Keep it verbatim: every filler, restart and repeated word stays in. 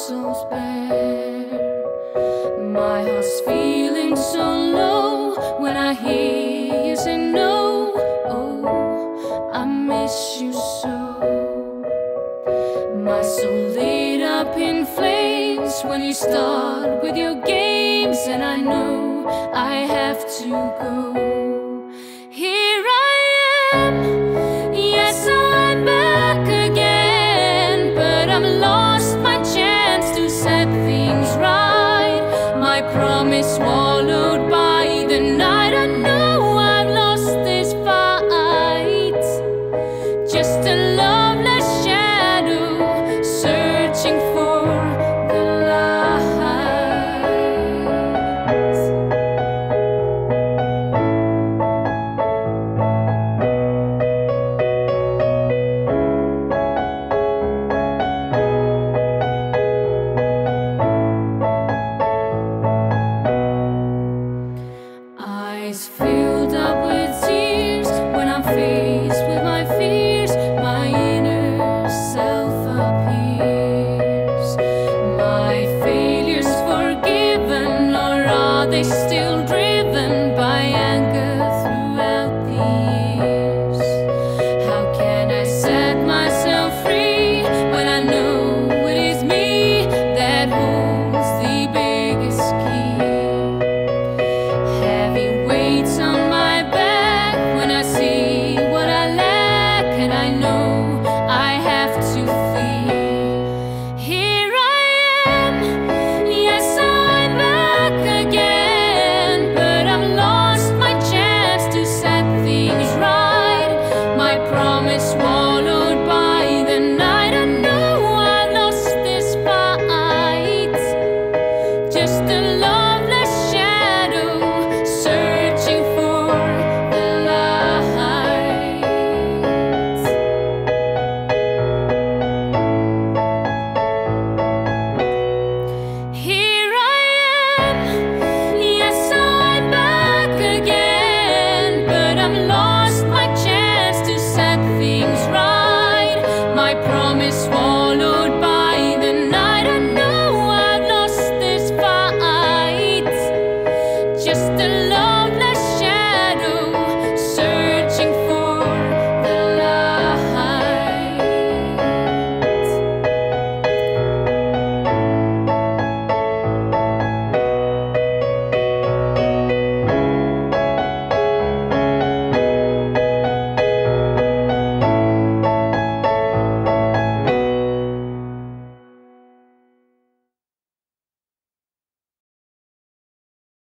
soul's bare. My heart's feeling so low when I hear you say no. Oh, I miss you so. My soul lit up in flames when you start with your games, and I know I have to go. Here I am,